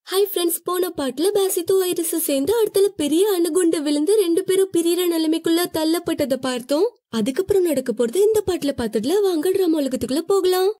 Hi friends, போன பாட்டுல பாசித்தும் ஐரிஸும் சேர்ந்து அடுத்தல பெரிய அணுகுண்டு விழுந்து 2 பேரும் பிரியிற நிலைமைக்குள்ள தள்ளப்பட்டதை பார்த்தோம். அதுக்கப்புறம் நடக்க போறது இந்த பாட்டுல பார்த்ததுல வாங்க டிராமா உலகத்துக்குள்ள போகலாம்.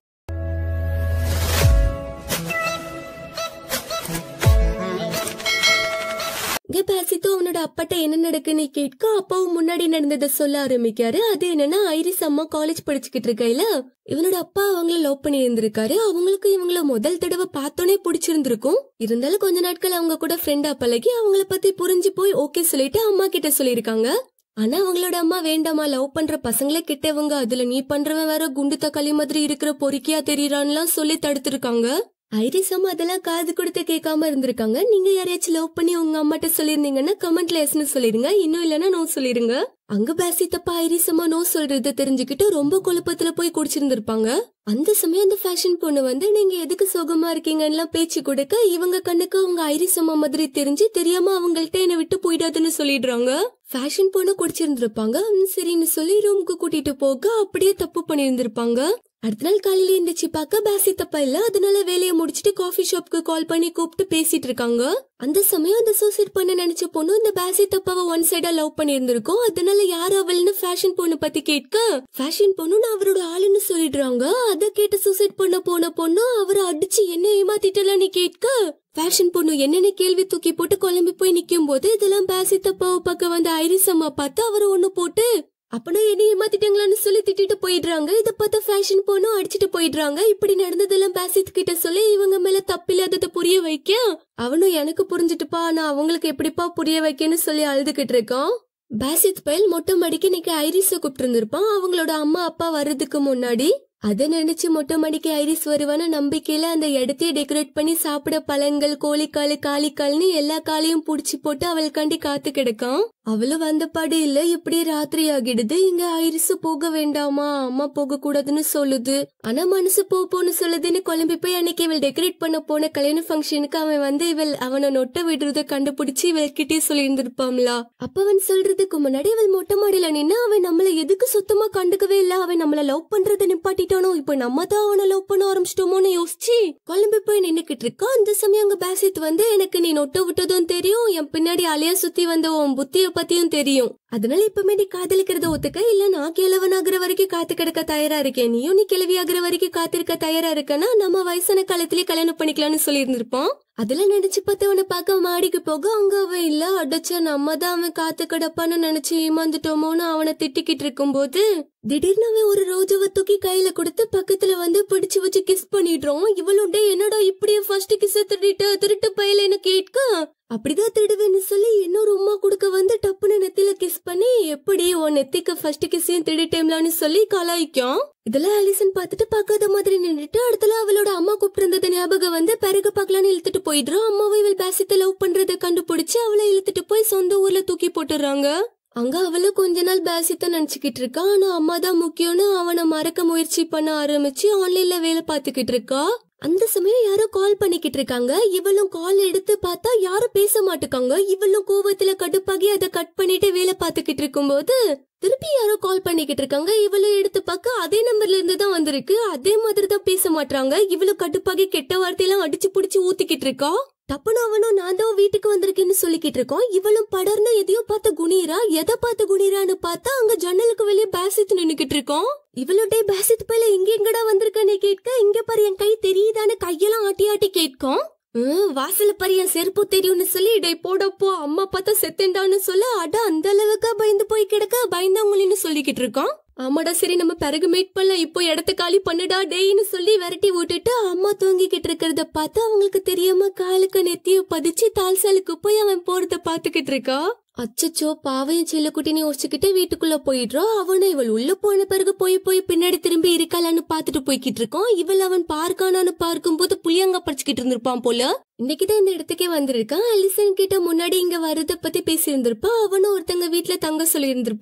பாசித்து அவனோட அப்பாட்ட என்ன நடக்குன்னு கேட்க அப்பாவும் முன்னாடி நடந்ததை சொல்ல ஆரம்பிக்காரு. அது என்னன்னா, ஐரிஸ் அம்மா காலேஜ் படிச்சுக்கிட்டு இருக்கையில இவனோட அப்பா அவங்கள லவ் பண்ணி இருந்திருக்காரு. அவங்களுக்கு இவங்கள முதல் தடவை பார்த்தோன்னே பிடிச்சிருந்திருக்கும். இருந்தாலும் கொஞ்ச நாட்கள் அவங்க கூட ஃப்ரெண்டா பழகி அவங்கள பத்தி புரிஞ்சு போய் ஓகே சொல்லிட்டு அம்மா கிட்ட சொல்லியிருக்காங்க. ஆனா அவங்களோட அம்மா வேண்டாமா, லவ் பண்ற பசங்களே கிட்டவங்க, அதுல நீ பண்றவன் வேற குண்டு தக்காளி மாதிரி இருக்கிற பொறுக்கியா தெரியறான்லாம் சொல்லி தடுத்திருக்காங்க. ஐரிஸ் அம்மா அதெல்லாம் காது கொடுத்து கேட்காம இருந்திருக்காங்க. நீங்க யாரையாச்சும் லவ் பண்ணி உங்க அம்மாட்ட சொல்லிருந்தீங்கன்னா கமெண்ட்ல எஸ்னு சொல்லிருங்க, இன்னும் இல்லன்னா நோ சொல்லிருங்க. அங்க பேசி தப்பா ஐரிஸ் அம்மா நோ சொல்றத தெரிஞ்சுக்கிட்டு ரொம்ப குழப்பத்துல போய் குடிச்சிருந்திருப்பாங்க. அந்த சமயம் அந்த ஃபேஷன் பொண்ணு வந்து நீங்க எதுக்கு சோகமா இருக்கீங்கன்னா பேச்சு கொடுக்க இவங்க கண்ணுக்கு அவங்க ஐரிஸ் அம்மா மாதிரி தெரிஞ்சு தெரியாம அவங்கள்ட்ட என்ன விட்டு போயிடாதுன்னு சொல்லிடுறாங்க. ஃபேஷன் பொண்ணு குடிச்சிருந்திருப்பாங்க. சரின்னு சொல்லி ரூமுக்கு கூட்டிட்டு போக அப்படியே தப்பு பண்ணிருந்திருப்பாங்க. அடுத்த நாள் காலையில எந்திரிச்சு பார்க்க பாசி தப்பா இல்ல. அதனால வேலையை முடிச்சுட்டு காஃபி ஷாப்க்கு கால் பண்ணி கூப்பிட்டு பேசிட்டு இருக்காங்க. அந்த சமயம் அந்த சூசைட் பண்ண நினைச்ச பொண்ணு இந்த பாசி தப்பாவை ஒன் சைடா லவ் பண்ணி இருந்திருக்கும். அதனால யார் அவள்னு ஃபேஷன் பொண்ணு பத்தி கேட்க ஃபேஷன் பொண்ணு நான் அவரோட ஆளுன்னு சொல்லிடுறாங்க. அதை கேட்டு சூசைட் பண்ண போன பொண்ணு அவரை அடிச்சு என்ன ஏமாத்திட்டலான்னு கேட்க ஃபேஷன் பொண்ணு என்னென்ன கேள்வி தூக்கி போட்டு குழம்பி போய் நிக்கும் போது இதெல்லாம் பாசி தப்பாவை பக்கம் வந்து ஐரிஸ் அம்மா பார்த்து அவரை ஒண்ணு போட்டு அப்பனா என்ன ஏமாத்திட்டாங்களான்னு சொல்லி திட்டிட்டு போயிடுறாங்க. இதை பார்த்த ஃபேஷன் பொண்ணும் அடிச்சுட்டு போயிடுறாங்க. இப்படி நடந்ததெல்லாம் பாசித் கிட்ட சொல்லி இவங்க மேல தப்பில்லாததை புரிய வைக்க அவனும் எனக்கு புரிஞ்சுட்டுப்பா, நான் அவங்களுக்கு எப்படிப்பா புரிய வைக்கன்னு சொல்லி அழுதுகிட்டு இருக்கான். பாசித் பயல் மொட்டை மாடிக்கு இன்னைக்கு ஐரிஸ கூப்பிட்டு இருந்திருப்பான் அவங்களோட அம்மா அப்பா வர்றதுக்கு முன்னாடி. அதை நினைச்சு மொட்டை மாடிக்கு ஐரிஸ் வருவான நம்பிக்கையில அந்த இடத்தையே டெக்கரேட் பண்ணி சாப்பிட பழங்கள், கோழிக்காலு, காளிக்கால்னு எல்லா காலையும் புடிச்சு போட்டு அவள் கண்டி காத்து கிடக்கான். அவளும் வந்த பாடு இல்ல. இப்படியே ராத்திரி ஆகிடுது. இங்க ஐரிஸ் போக வேண்டாமா, அம்மா போக கூடாதுன்னு சொல்லுது. ஆனா மனசு போன்னு சொல்லுதுன்னு குழம்பி போய் அன்னைக்கு இவள் டெக்கரேட் பண்ண போன கல்யாண ஃபங்க்ஷனுக்கு அவன் வந்து இவள் அவனை நொட்ட விடுறத கண்டுபிடிச்சு இவள்கிட்டே சொல்லி இருந்திருப்பாம்லா. அப்ப அவன் சொல்றதுக்கு முன்னாடி அவள் மொட்டை மாடியில நின்னு அவன் நம்மள எதுக்கு சுத்தமா கண்டுக்கவே இல்ல, அவன் நம்மள லவ் பண்றத நிப்பாட்டி இப்ப நம்ம தான் அவனை லவ் பண்ண ஆரம்பிச்சிட்டோமோன்னு யோசிச்சு குழம்பு போய் நின்னுக்கிட்டு இருக்கா. அந்த சமயம் அங்க பாசித் வந்து எனக்கு நீ நொட்ட விட்டதும் தெரியும், என் பின்னாடி அலையா சுத்தி வந்த உன் புத்திய பத்தியும் தெரியும். அதனால இப்பமே நீ காதலிக்கிறத ஒத்துக்க, இல்ல நான் கிழவனாகிற வரைக்கும் காத்து கிடக்க தயாரா இருக்கேன், நீயும் நீ கிழவி ஆகிற வரைக்கும் காத்திருக்க தயாரா இருக்கனா நம்ம வயசான காலத்திலேயே கல்யாணம் பண்ணிக்கலாம்னு சொல்லி இருந்திருப்பான். அதுல நினைச்சு பார்த்து அவனை பார்க்க மாடிக்கு போக அங்க அவன் இல்ல. அடைச்ச நம்ம தான் அவன் காத்து கிடப்பான்னு நினைச்சு ஏமாந்துட்டோமோன்னு அவனை திட்டிக்கிட்டு இருக்கும் போது திடீர்னு அவன் ஒரு ரோஜாவை தூக்கி கையில கொடுத்து பக்கத்துல வந்து பிடிச்சு வச்சு கிஸ் பண்ணிடுறான். இவளும் டே என்னடா இப்படியே ஃபர்ஸ்ட் கிஸ் திருட்டு பையலன்னு கேட்க அப்படிதான் திருடுவேன்னு சொல்லி இன்னொரு உமா கொடுக்க வந்து டப்புன்னு நெத்தில கிஸ் பண்ணி எப்படி உன் நெத்திக்கு ஃபர்ஸ்ட் கிஸ்ஸையும் திருடிட்டேம்லான்னு சொல்லி கலாய்க்கும். இதெல்லாம் ஆலிசன் பார்த்துட்டு பார்க்காத மாதிரி நின்றுட்டு அடுத்தல அவளோட அம்மா கூப்பிட்டு இருந்தது ஞாபகம் வந்து பிறகு பார்க்கலான்னு இழுத்துட்டு போயிடுறான். அம்மாவை இவள் பாசித்த லவ் பண்றதை கண்டுபிடிச்சு அவளை இழுத்துட்டு போய் சொந்த ஊர்ல தூக்கி போட்டுறாங்க. அங்க அவளை கொஞ்ச நாள் பாசித்த நினைச்சுக்கிட்டு இருக்கா. ஆனா அம்மா தான் முக்கியம்னு அவனை மறக்க முயற்சி பண்ண ஆரம்பிச்சு ஆன்லைன்ல வேலை பார்த்துக்கிட்டு இருக்கா. அந்த சமயம் யாரோ கால் பண்ணிக்கிட்டு இருக்காங்க. இவளும் கால் எடுத்து பார்த்தா யாரும் பேச மாட்டுக்காங்க. இவளும் கோபத்துல கடுப்பாகி அதை கட் பண்ணிட்டு வேலை பார்த்துக்கிட்டு இருக்கும் போது திருப்பி யாரோ கால் பண்ணிக்கிட்டு இருக்காங்க. இவளும் எடுத்து பார்க்க அதே நம்பர்ல இருந்து தான் வந்திருக்கு. அதே மாதிரி தான் பேச மாட்டாங்க. இவளும் கடுப்பாகி கெட்ட வார்த்தையெல்லாம் அடிச்சு புடிச்சு ஊத்திக்கிட்டு இருக்கா. தப்புன்னு அவனும் நான் தான் வீட்டுக்கு வந்திருக்கேன்னு சொல்லிக்கிட்டு இருக்கோம். இவளும் படர்னு எதையோ பார்த்து குனிரா. எதை பார்த்து குனிரான்னு பார்த்தா அங்க ஜன்னலுக்கு வெளியே பாசித் நின்னுக்கிட்டு இருக்கோம். இவளோட பாசித் பையில இங்க எங்கடா வந்திருக்கானே கேட்க இங்க பாரு என் கை தெரியுதான்னு கையெல்லாம் ஆட்டி ஆட்டி கேட்கும். வாசல பாரு என் செருப்பு தெரியும்னு சொல்லி இடை போடப்போ அம்மா பார்த்தா செத்தேண்டான்னு சொல்ல அட அந்த அளவுக்கு பயந்து போய் கிடக்க பயந்தவங்களின்னு சொல்லிக்கிட்டு இருக்கோம். ஆமாடா சரி நம்ம பிறகு மீட் பண்ணல, இப்போ இடத்த காலி பண்ணுடா டேய்னு சொல்லி விரட்டி விட்டுட்டு அம்மா தூங்கிக்கிட்டு இருக்கிறத பார்த்து அவங்களுக்கு தெரியாம காலுக்கு நெத்திய பதிச்சு தால்சாலுக்கு போய் அவன் போறத பாத்துக்கிட்டு இருக்கா. அச்சச்சோ பாவையும் செல்லக்குட்டின்னு யோசிச்சுக்கிட்டே வீட்டுக்குள்ள போயிடுறா. அவனும் இவள் உள்ள போன பிறகு போய் பின்னாடி திரும்பி இருக்காளான்னு பாத்துட்டு போய்கிட்டு இருக்கான். இவள் அவன் பார்க்கானான்னு பார்க்கும் போது புளியங்க படிச்சுக்கிட்டு இருந்திருப்பான் போல. இன்னைக்குதான் இந்த இடத்துக்கே வந்திருக்கான். அலிசன் கிட்ட முன்னாடி இங்க வரத பத்தி பேசி இருந்திருப்பான். அவனும் ஒருத்தங்க வீட்டுல தங்க சொல்லி இருந்திருப்பான்.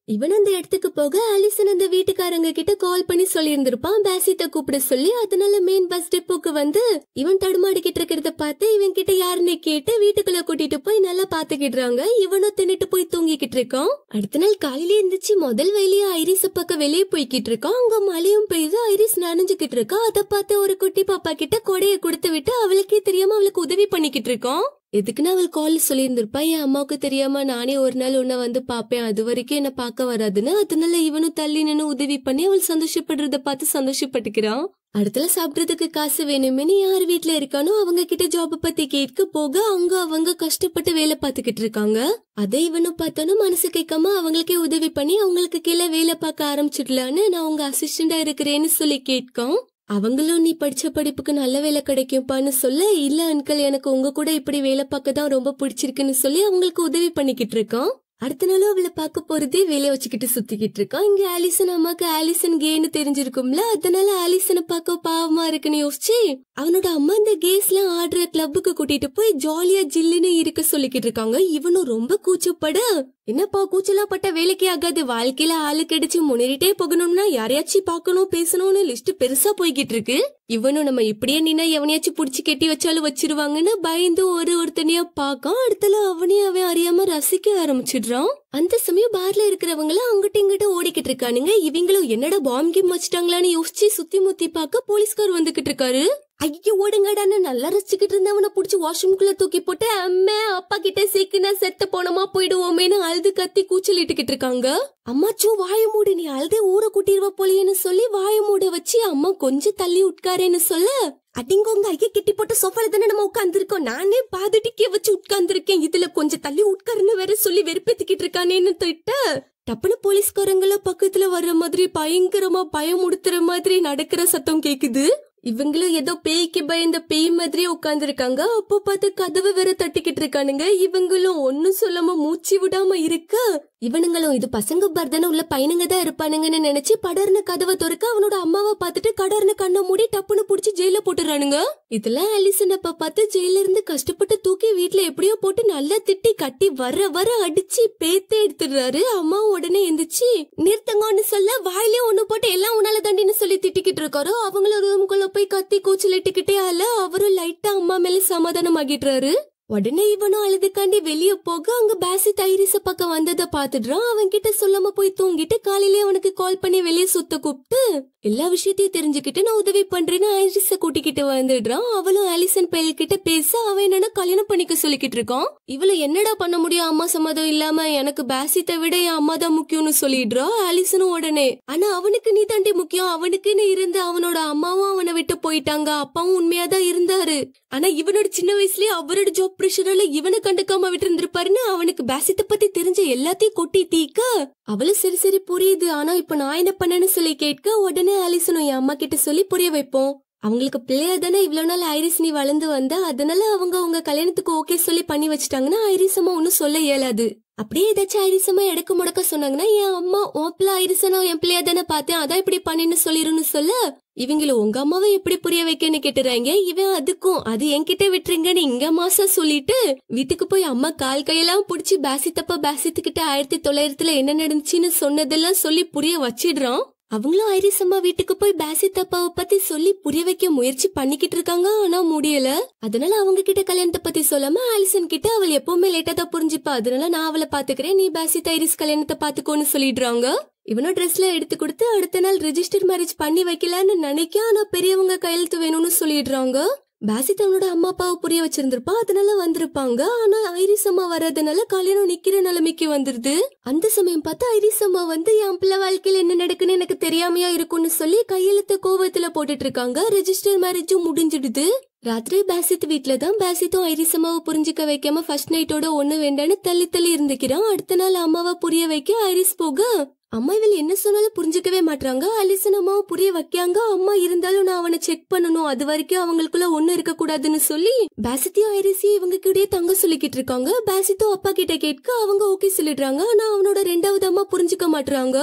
இவன் அந்த இடத்துக்கு போக ஆலிசன் அந்த வீட்டுக்காரங்க கிட்ட கால் பண்ணி சொல்லி இருந்திருப்பான் பாசித்த கூப்பிட சொல்லி. அதனால மெயின் பஸ் டெப்போக்கு வந்து இவன் தடுமாடிக்கிட்டு இருக்கிறத பார்த்து இவன் கிட்ட யாருன்னு கேட்டு வீட்டுக்குள்ள கூட்டிட்டு போய் நல்லா பாத்துக்கிடுறாங்க. இவனும் தின்னுட்டு போய் தூங்கிக்கிட்டு இருக்கான். அடுத்த நாள் காலையில இருந்துச்சு முதல் வேலையா ஐரிஸ பக்கம் வெளியே போய்கிட்டு இருக்கான். அங்க மழையும் பெய்து ஐரிஸ் நனைஞ்சுக்கிட்டு இருக்கா. அதை பார்த்து ஒரு குட்டி பாப்பா கிட்ட கொடைய கொடுத்து விட்டு அவளுக்கே தெரியாம அவளுக்கு உதவி பண்ணிக்கிட்டு இருக்கான். எதுக்குன்னு அவள் கால் சொல்லியிருந்திருப்பா, என் அம்மாவுக்கு தெரியாம நானே ஒரு நாள் உன்ன வந்து பாப்பேன், அது வரைக்கும் என்ன பார்க்க வராதுன்னு. அதனால இவனும் தள்ளி நின்னு உதவி பண்ணி அவள் சந்தோஷப்படுறத பார்த்து சந்தோஷப்பட்டுக்கிறான். அடுத்தல சாப்பிடறதுக்கு காசு வேணுமேனு யார் வீட்டுல இருக்கானோ அவங்க கிட்ட ஜாப் பத்தி கேட்க போக அங்க அவங்க கஷ்டப்பட்டு வேலை பார்த்துக்கிட்டு இருக்காங்க. அதை இவனும் பார்த்தாலும் மனசு கேட்காம அவங்களுக்கே உதவி பண்ணி அவங்களுக்கு கீழே வேலை பார்க்க ஆரம்பிச்சிடலான்னு நான் உங்க அசிஸ்டண்டா இருக்கிறேன்னு சொல்லி கேட்கான். அவங்களும் நீ படிச்ச படிப்புக்கு நல்ல வேலை கிடைக்கும்ப்பான்னு சொல்ல, இல்ல அங்கிள் எனக்கு உங்க கூட இப்படி வேலை பார்க்க தான் ரொம்ப பிடிச்சிருக்குன்னு சொல்லி அவங்களுக்கு உதவி பண்ணிக்கிட்டு இருக்கான். அடுத்த நாளும் அவளை பார்க்க போறதே வேலையை வச்சுக்கிட்டு சுத்திக்கிட்டு இருக்கான். இங்க ஆலிசன் அம்மாக்கு ஆலிசன் கேன்னு தெரிஞ்சிருக்கும்ல, அதனால ஆலிசனை பார்க்க பாவமா இருக்குன்னு யோசிச்சு அவனோட அம்மா இந்த கேஸ் எல்லாம் ஆடுற கிளப்புக்கு கூட்டிட்டு போய் ஜாலியா ஜில்லுன்னு இருக்க சொல்லிக்கிட்டு இருக்காங்க. இவனும் ரொம்ப கூச்சப்பட, என்னப்பா கூச்சலாம் பட்ட வேலைக்கே ஆகாது, வாழ்க்கையில ஆளு கிடைச்சு முன்னேறிட்டே போகணும்னா யாரையாச்சும் பாக்கணும் பேசணும்னு லிஸ்ட் பெருசா போய்கிட்டு இருக்கு. இவனும் நம்ம இப்படியே நின்னா எவனையாச்சும் புடிச்சு கெட்டி வச்சாலும் வச்சிருவாங்கன்னு பயந்து ஒருத்தனையா பாக்கான். அடுத்தல அவனையும் அவன் அறியாம ரசிக்க ஆரம்பிச்சிடுறான். அந்த சமயம் பார்ல இருக்கிறவங்கள அங்கிட்ட இங்கிட்ட ஓடிக்கிட்டு இருக்கானுங்க. இவங்களும் என்னடா பாம் கேம் வச்சுட்டாங்களான்னு யோசிச்சு சுத்தி முத்தி பாக்க போலீஸ்கார் வந்துகிட்டு இருக்காரு. ஐயோ ஓடுங்கடான்னு நல்லா ரசிச்சுக்கிட்டு இருந்தவனை புடிச்சு வாஷ்ரூம்குள்ள தூக்கி போட்டு அம்மா அப்பா கிட்ட சீக்கினா செத்த போனமா போயிடுவோமேன்னு அழுது கத்தி கூச்சலிட்டுக்கிட்டு இருக்காங்க. அம்மாச்சோ வாய மூடு, நீ அழுதே ஊரை கூட்டிடுவா போலியன்னு சொல்லி வாய மூட வச்சு அம்மா கொஞ்சம் தள்ளி உட்காரேன்னு சொல்ல, அடிங்கோங்க ஐயா கிட்டி போட்டு சோஃபால தானே நம்ம உட்கார்ந்துருக்கோம், நானே பாதுடிக்கே வச்சு உட்கார்ந்துருக்கேன், இதுல கொஞ்சம் தள்ளி உட்காருன்னு வேற சொல்லி வெறுப்பேத்திக்கிட்டு இருக்கானேன்னு திட்ட டப்புனு போலீஸ்காரங்கள பக்கத்துல வர்ற மாதிரி பயங்கரமா பயமுடுத்துற மாதிரி நடக்கிற சத்தம் கேக்குது. இவங்களும் ஏதோ பேய்க்கு பயந்த பேய் மாதிரி உட்கார்ந்து இருக்காங்க. அப்போ பார்த்து கதவை வேற தட்டிக்கிட்டு இருக்கானுங்க. இவங்களும் ஒன்னும் சொல்லாம மூச்சு விடாம இருக்க, இவனுங்களும் இது பசங்க பர்தன உள்ள பையனுங்க தான் இருப்பானுங்கன்னு நினைச்சு படர்னு கதவை திறக்க அவனோட அம்மாவை பார்த்துட்டு கடர்னு கண்ணை மூடி டப்புன்னு புடிச்சு ஜெயில போட்டுறானுங்க. இதெல்லாம் ஆலிசன் அப்ப பார்த்து ஜெயில இருந்து கஷ்டப்பட்டு தூக்கி வீட்டுல எப்படியோ போட்டு நல்லா திட்டி கட்டி வர அடிச்சு பேத்தே எடுத்துடுறாரு. அம்மா உடனே எந்திரிச்சு நிறுத்தங்கன்னு சொல்ல, வாயிலே ஒண்ணு போட்டு எல்லாம் உன்னால தாண்டின்னு சொல்லி திட்டிக்கிட்டு இருக்காரோ. அவங்களும் ரூமுக்குள்ள போய் கத்தி கூச்சலிட்டுக்கிட்டே ஆல அவரும் லைட்டா அம்மா மேல சமாதானம் ஆகிடுறாரு. உடனே இவனும் அழுதுக்காண்டி வெளிய போக அங்க பாசி ஐரிஸ பக்கம் வந்ததை பாத்துடுறான். அவன் கிட்ட சொல்லாம போய் தூங்கிட்டு காலையிலே அவனுக்கு கால் பண்ணி வெளியே சுத்த கூப்பிட்டு எல்லா விஷயத்தையும் தெரிஞ்சுக்கிட்டு நான் உதவி பண்றேன்னு ஐரிஸ கூட்டிக்கிட்டு வந்துடுறான். அவளும் ஆலிசன் பயல் கிட்ட பேச அவன் என்னன்னா கல்யாணம் பண்ணிக்க சொல்லிக்கிட்டு இருக்கான். இவள என்னடா பண்ண முடியும், அம்மா சம்மதம் இல்லாம, எனக்கு பாசித்தை விட என் அம்மா தான் முக்கியம்னு சொல்லிடுறா. ஆலிசனும் உடனே ஆனா அவனுக்கு நீ தாண்டி முக்கியம், அவனுக்குன்னு இருந்து அவனோட அம்மாவும் அவனை விட்டு போயிட்டாங்க, அப்பாவும் உண்மையாதான் இருந்தாரு, ஆனா இவனோட சின்ன வயசுலயே அவரோட ஜாப் பிரஷரால இவனை கண்டுக்காம விட்டு இருந்திருப்பாருன்னு அவனுக்கு பாசித்தை பத்தி தெரிஞ்ச எல்லாத்தையும் கொட்டி தீக்க அவளும் சரி சரி புரியுது, ஆனா இப்ப நான் என்ன பண்ணேன்னு சொல்லி கேட்க உடனே ஆலிசனும் என் அம்மா கிட்ட சொல்லி புரிய வைப்போம், அவங்களுக்கு பிள்ளையா தானே இவ்வளவு நாள் ஐரிஸ் நீ வளர்ந்து வந்த, அதனால அவங்க உங்க கல்யாணத்துக்கு ஓகே சொல்லி பண்ணி வச்சுட்டாங்கன்னா ஐரிசமா ஒன்னும் சொல்ல இயலாது. அப்படியே ஏதாச்சும் ஐரிசமா எடக்கு முடக்க சொன்னாங்கன்னா என் அம்மா உன் பிள்ளை ஐரிசனா என் பிள்ளையா தானே பார்த்தேன் அதான் இப்படி பண்ணின்னு சொல்லிருன்னு சொல்ல, இவங்களும் உங்க அம்மாவை எப்படி புரிய வைக்கன்னு கேட்டுறாங்க. இவன் அதுக்கும் அது என்கிட்ட விட்டுருங்கன்னு இங்க மாசம் சொல்லிட்டு வீட்டுக்கு போய் அம்மா கால் கையெல்லாம் புடிச்சு பாசித்துக்கிட்ட 1900 என்ன நடந்துச்சுன்னு சொன்னதெல்லாம் சொல்லி புரிய வச்சிடுறான். அவங்களும் ஐரிஸ் அம்மா வீட்டுக்கு போய் பாசித்தப்பாவை பத்தி சொல்லி புரிய வைக்க முயற்சி பண்ணிக்கிட்டு இருக்காங்க, ஆனா முடியல. அதனால அவங்க கிட்ட கல்யாணத்தை பத்தி சொல்லாம ஆலிசன் கிட்ட அவள் எப்பவுமே லேட்டா தான் புரிஞ்சுப்பா, அதனால நான் அவளை பாத்துக்கிறேன், நீ பாசித் ஐரிஸ் கல்யாணத்தை பாத்துக்கோன்னு சொல்லிடுறாங்க. இவனும் ட்ரெஸ்ல எடுத்து கொடுத்து அடுத்த நாள் ரெஜிஸ்டர் மேரேஜ் பண்ணி வைக்கலான்னு நினைக்க, ஆனா பெரியவங்க கையெழுத்து வேணும்னு சொல்லிடுறாங்க. பாசித் அவனோட அம்மா அப்பாவை புரிய வச்சிருந்திருப்பா, அதனால வந்திருப்பாங்க. ஆனா ஐரிஸ் அம்மா வர்றதுனால கல்யாணம் நிக்கிற நிலைமைக்கு வந்துருது. அந்த சமயம் பார்த்து ஐரிஸ் அம்மா வந்து என் பிள்ளை வாழ்க்கையில என்ன நடக்குன்னு எனக்கு தெரியாமையா இருக்கும்னு சொல்லி கையெழுத்து கோவத்துல போட்டுட்டு இருக்காங்க. ரெஜிஸ்டர் மேரேஜும் முடிஞ்சிடுது. ராத்திரி பாசித் வீட்டுலதான் பாசித்தும் ஐரிஸ் அம்மாவை புரிஞ்சுக்க வைக்காம ஃபர்ஸ்ட் நைட்டோட ஒண்ணு வேண்டான்னு தள்ளி இருந்துக்கிறான். அடுத்த நாள் அம்மாவை புரிய வைக்க ஐரிஸ் போக அம்மா இவள் என்ன சொன்னாலும் புரிஞ்சுக்கவே மாட்டாங்க. அலிசன் அம்மாவை புரிய வைக்காங்க. அம்மா இருந்தாலும் நான் அவனை செக் பண்ணணும், அது வரைக்கும் அவங்களுக்குள்ள ஒண்ணு இருக்க கூடாதுன்னு சொல்லி பாசித்தியும் ஐரிஸையும் இவங்க கிட்டே தங்க சொல்லிக்கிட்டு இருக்காங்க. பாசித்தும் அப்பா கிட்ட கேட்க அவங்க ஓகே சொல்லிடுறாங்க. ஆனா அவனோட 2வது அம்மா புரிஞ்சுக்க மாட்டாங்க.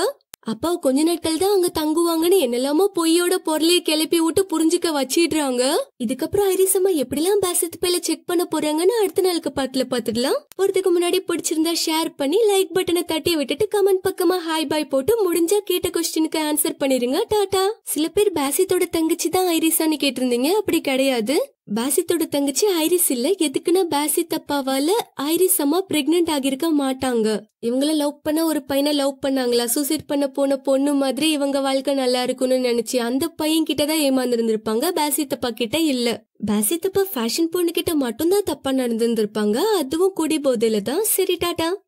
அப்பா கொஞ்ச நாட்கள் தான் அங்க தங்குவாங்கன்னு என்னெல்லாமோ பொய்யோட பொருளைய கிளப்பி விட்டு புரிஞ்சுக்க வச்சிடுறாங்க. இதுக்கப்புறம் ஐரிஸ் அம்மா எப்படிலாம் பாசித் பேல செக் பண்ண போறாங்கன்னு அடுத்த நாளுக்கு பாட்டுல பாத்துடலாம். போறதுக்கு முன்னாடி பிடிச்சிருந்தா ஷேர் பண்ணி லைக் பட்டனை தட்டி விட்டுட்டு கமெண்ட் பக்கமா ஹாய் பாய் போட்டு முடிஞ்சா கேட்ட கொஸ்டினுக்கு ஆன்சர் பண்ணிருங்க. டாடா. சில பேர் பாசித்தோட தங்கச்சி தான் ஐரிஸான்னு கேட்டிருந்தீங்க. அப்படி கிடையாது. பாசித்தோட தங்கச்சி ஐரிஸ் இல்ல. எதுக்குன்னா பாசித் அப்பாவால ஐரிஸ் அம்மா பிரெக்னென்ட் ஆகிருக்க மாட்டாங்க. இவங்கள லவ் பண்ண ஒரு பையனை லவ் பண்ணாங்களா, சூசைட் பண்ண போன பொண்ணு மாதிரி இவங்க வாழ்க்கை நல்லா இருக்கும்னு நினைச்சு அந்த பையன் கிட்டதான் ஏமாந்துருந்திருப்பாங்க, பாசித் அப்பா கிட்ட இல்ல. பாசித் அப்பா ஃபேஷன் பொண்ணு கிட்ட மட்டும்தான் தப்பா நடந்திருந்திருப்பாங்க, அதுவும் குடி போதையில தான். சரி டாடா.